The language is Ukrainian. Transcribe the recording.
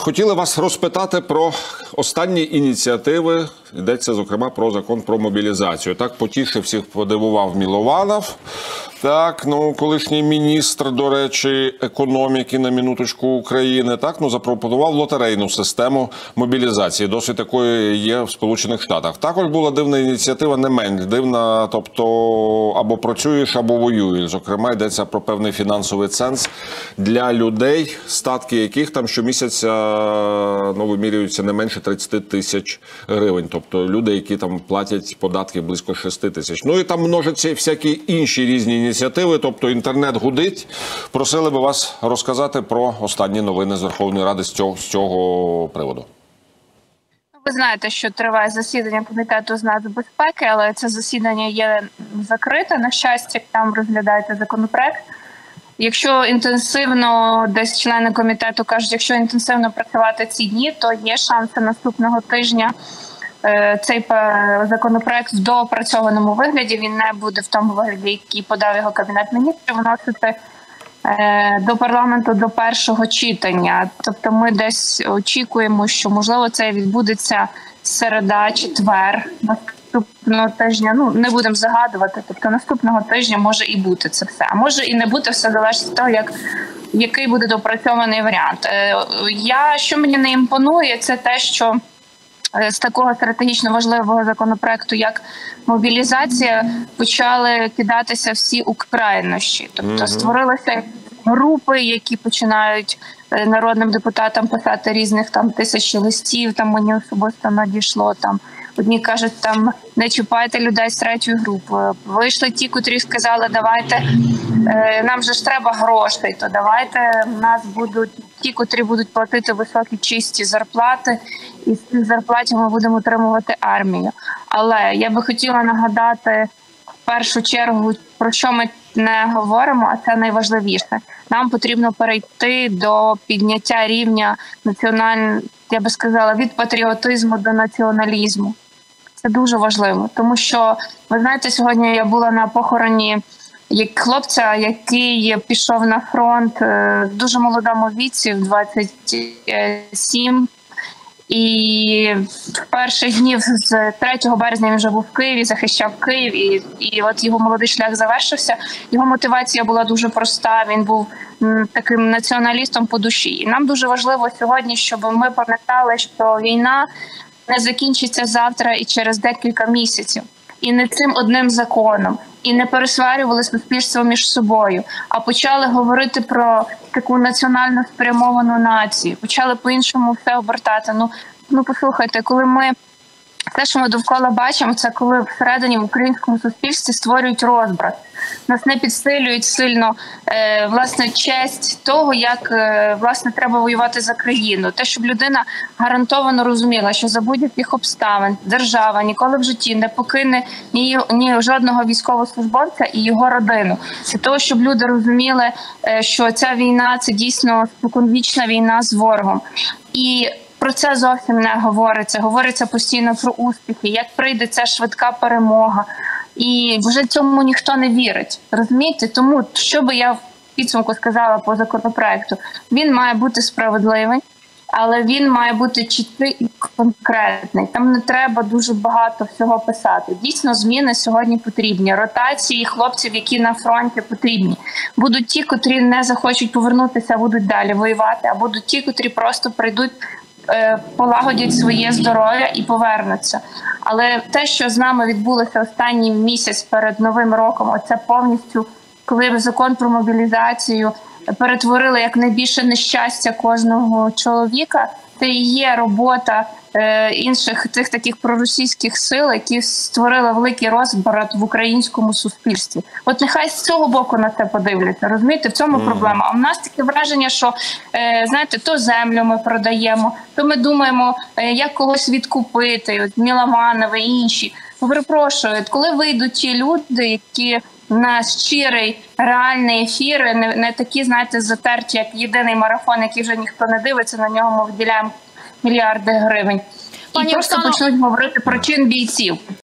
хотіли вас розпитати про останні ініціативи. Йдеться, зокрема, про закон про мобілізацію. Так, потішив всіх, подивував Мілованов. Так, колишній міністр, до речі, економіки, на минуточку, України, так, запропонував лотерейну систему мобілізації. Досить такої є в Сполучених Штатах. Також була дивна ініціатива, не менш дивна, тобто або працюєш, або воюєш. Зокрема, йдеться про певний фінансовий ценз для людей, статки яких там щомісяця вимірюються не менше 30 тисяч гривень. Тобто люди, які там платять податки близько 6 тисяч. Ну і там множаться всякі інші різні ініціативи, тобто інтернет гудить. Просили би вас розказати про останні новини з Верховної Ради з цього приводу. Ви знаєте, що триває засідання Комітету з нацбезпеки, але це засідання є закрите. На щастя, там розглядається законопроект. Якщо інтенсивно, десь члени комітету кажуть, якщо інтенсивно працювати ці дні, то є шанси наступного тижня цей законопроект в доопрацьованому вигляді, він не буде в тому вигляді, який подав його Кабінет Міністрів, вносити до парламенту до першого читання. Тобто ми десь очікуємо, що, можливо, це відбудеться середа, четвер, наступного тижня. Не будемо загадувати, тобто наступного тижня може і бути це все. А може і не бути, все залежить від того, який буде доопрацьований варіант. Що мені не імпонує, це те, що з такого стратегічно важливого законопроекту, як мобілізація, почали кидатися всі у крайнощі. Тобто створилися групи, які починають народним депутатам писати різних тисячі листів, мені особисто надійшло. Одні кажуть, не чіпайте людей з третьої групи. Вийшли ті, котрі сказали, давайте, нам же ж треба грошей, то давайте в нас будуть ті, котрі будуть платити високі чисті зарплати, і з цих зарплатів ми будемо утримувати армію. Але я би хотіла нагадати в першу чергу, про що ми не говоримо, а це найважливіше. Нам потрібно перейти до підняття рівня я би сказала, від патріотизму до націоналізму. Це дуже важливо, тому що, ви знаєте, сьогодні я була на похороні хлопця, який пішов на фронт в дуже молодому віці, в 27. І в перших днів з 3 березня він вже був в Києві, захищав Київ, і от його молодий шлях завершився. Його мотивація була дуже проста, він був таким націоналістом по душі. І нам дуже важливо сьогодні, щоб ми пам'ятали, що війна не закінчиться завтра і через декілька місяців. І не цим одним законом. І не пересварювали суспільство між собою, а почали говорити про таку національно спрямовану націю. Почали по-іншому все обертати. Послухайте, коли те, що ми довкола бачимо, це коли всередині в українському суспільстві створюють розбрат. Нас не підсилюють сильно, власне, честь того, як, власне, треба воювати за країну. Те, щоб людина гарантовано розуміла, що за будь-яких обставин держава ніколи в житті не покине ні жодного військовослужбовця і його родину. Для того, щоб люди розуміли, що ця війна – це дійсно споконвічна війна з ворогом. І про це зовсім не говориться. Говориться постійно про успіхи, як прийде ця швидка перемога. І вже цьому ніхто не вірить. Розумієте? Тому, що би я в підсумку сказала по законопроекту, він має бути справедливий, але він має бути чіткий і конкретний. Там не треба дуже багато всього писати. Дійсно, зміни сьогодні потрібні. Ротації хлопців, які на фронті, потрібні. Будуть ті, котрі не захочуть повернутися, будуть далі воювати, а будуть ті, котрі просто прийдуть, полагодять своє здоров'я і повернуться. Але те, що з нами відбулося останній місяць перед Новим роком, оце повністю, коли закон про мобілізацію перетворили як найбільше нещастя кожного чоловіка, це і є робота інших тих таких проросійських сил, які створили великий розбрат в українському суспільстві. От нехай з цього боку на це подивляться, розумієте, в цьому проблема. А в нас таке враження, що, знаєте, то землю ми продаємо, то ми думаємо, як когось відкупити, от Мілованов і інші. Перепрошую, коли вийдуть ті люди, які на щирий, реальний ефір, не такі, знаєте, затерті, як єдиний марафон, який вже ніхто не дивиться, на нього ми виділяємо мільярди гривень. І просто почнуть говорити про чин бійців.